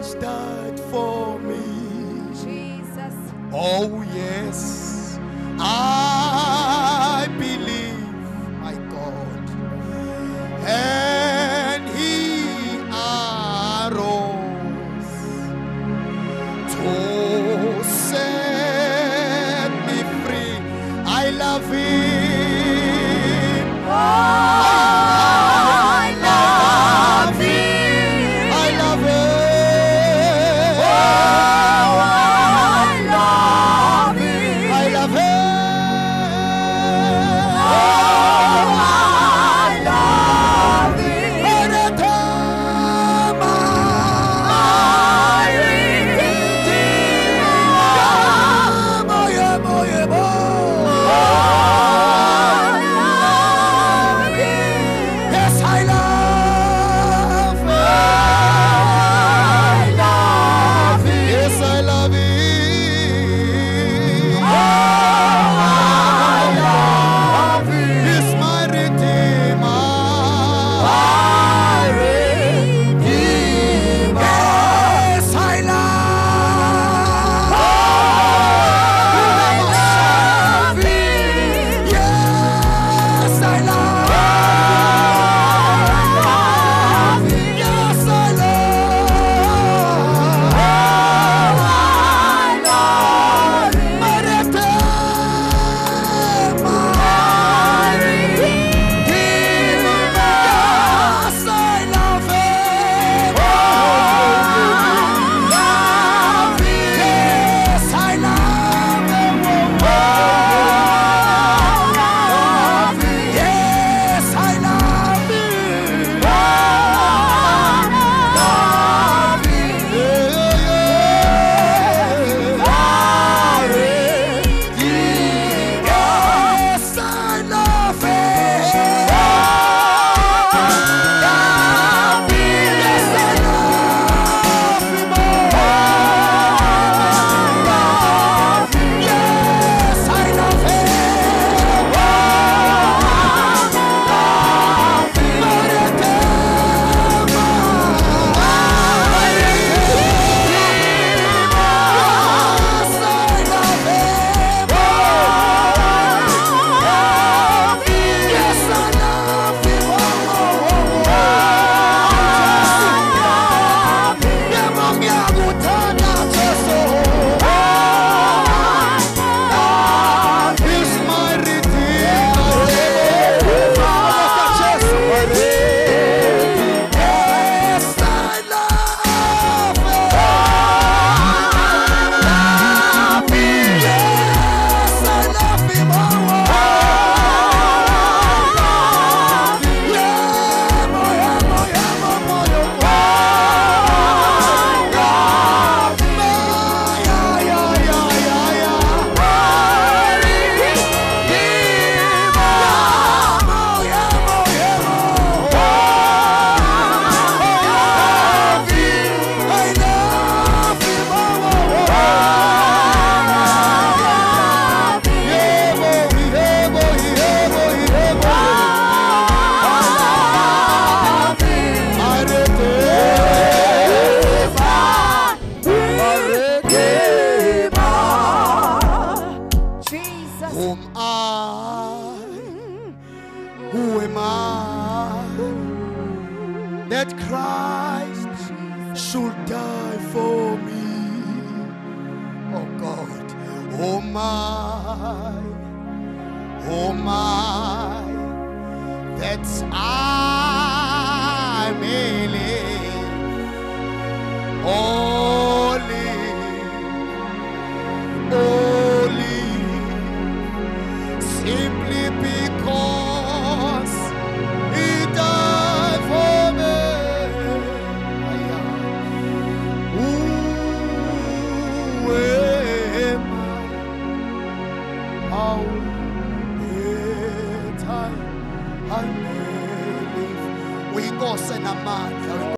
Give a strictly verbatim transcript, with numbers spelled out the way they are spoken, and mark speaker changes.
Speaker 1: has died for me.
Speaker 2: Jesus.
Speaker 1: Oh yes, I believe, my God, and He arose to set me free. I love Him.
Speaker 2: Oh, I love Him.
Speaker 1: I love Him.
Speaker 2: Oh, I love Him.
Speaker 1: I love Him.
Speaker 2: Oh, I love Him. My Redeemer.
Speaker 1: Yes, I love Him.
Speaker 2: I love Him.
Speaker 1: Yes, I love Him.
Speaker 2: I love Him.
Speaker 1: He's my Redeemer.
Speaker 2: My Redeemer.
Speaker 1: Yes, I love.
Speaker 2: I love Him.
Speaker 1: Yes, I love. Yes, I love. My Redeemer. Yes, I love Him. Yes, I love Him. Yes, I love Him. Yes, I love Him. Yes, I love Him. Yes, I love Him. My Redeemer. Yes, I love Him. Yes, I love Him. Yebonge akuthanda Jesu. He's my Redeemer. Yes, I love Him. Yes, I love Him. Yeah, moyo, moyo, moyo, yeah, yeah, yeah, yeah, yeah. Moyo, moyo, moyo. I love Him. Yeah, boy, yeah, boy, yeah, boy, yeah, boy. My
Speaker 2: Jesus.
Speaker 1: Whom I, who am I, that Christ should die for me? Oh God, oh my, oh my, that I may live, oh live, oh live, simply because